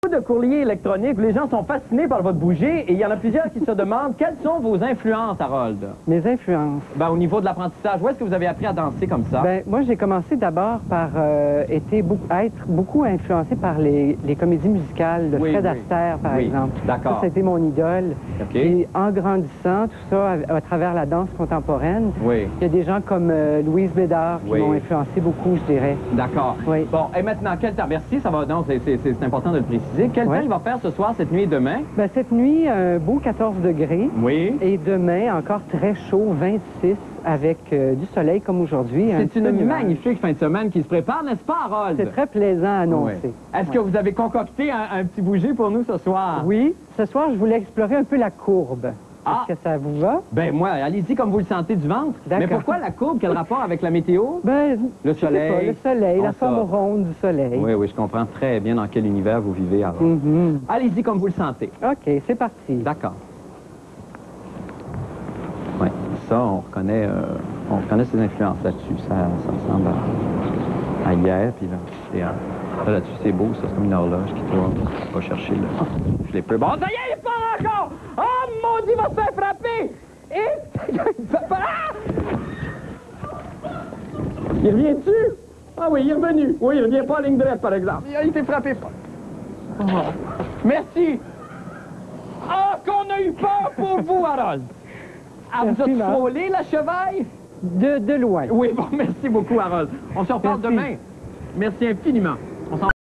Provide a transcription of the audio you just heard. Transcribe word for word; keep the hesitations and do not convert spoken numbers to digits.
beaucoup de courriers électroniques. Les gens sont fascinés par votre bougie et il y en a plusieurs qui se demandent quelles sont vos influences, Harold? Mes influences. Ben, au niveau de l'apprentissage, où est-ce que vous avez appris à danser comme ça? Ben, moi, j'ai commencé d'abord par euh, été beaucoup, être beaucoup influencé par les, les comédies musicales de Oui, Fred oui. Astaire, par Oui, exemple. d'accord. Ça, ça a été mon idole. OK. Et en grandissant, tout ça, à, à travers la danse contemporaine, Oui. il y a des gens comme euh, Louise Bédard qui Oui. m'ont influencé beaucoup, je dirais. D'accord. Oui. Bon, et maintenant, quel temps? Merci, ça va donc, c'est- c'est c'est important de le préciser. Quel Oui. temps il va faire ce soir, cette nuit et demain? Ben, cette nuit, un beau quatorze degrés. Oui. Et demain, encore très chaud, vingt-six, avec euh, du soleil comme aujourd'hui. un C'est petit une peu de nuages. magnifique fin de semaine qui se prépare, n'est-ce pas, Harold? C'est très plaisant à Oui. annoncer. Est-ce que vous avez concocté un, un petit bougie pour nous ce soir? Oui, ce soir, je voulais explorer un peu la courbe. Ah. Est-ce que ça vous va? Ben moi, allez-y comme vous le sentez du ventre. D'accord. Mais pourquoi la courbe? Quel rapport avec la météo? Ben, Le je sais soleil. pas, le soleil, On la forme sort. ronde du soleil. Oui, oui, je comprends très bien dans quel univers vous vivez, Harold. Mhm. Allez-y comme vous le sentez. OK, c'est parti. D'accord. Oui, ça, on reconnaît, euh, on reconnaît ses influences là-dessus. Ça, ça ressemble à, à hier, puis là, c'est, euh, là, là-dessus, c'est beau, ça, c'est comme une horloge qui tourne. On va chercher, là. Je l'ai peu. Bon, ça y est, il part encore! Oh, maudit, il va se faire frapper! Et... Ah! Il revient-tu? Ah oui, il est revenu. Oui, il revient pas en ligne droite, par exemple. Il a été frappé fort. Oh. Merci. Ah, qu'on a eu peur pour vous, Harold! Ah, vous Merci, êtes Marc. frôlé, la chevaille? De, de loin. Oui, bon, merci beaucoup, Harold. On se reparle Merci. demain. Merci infiniment.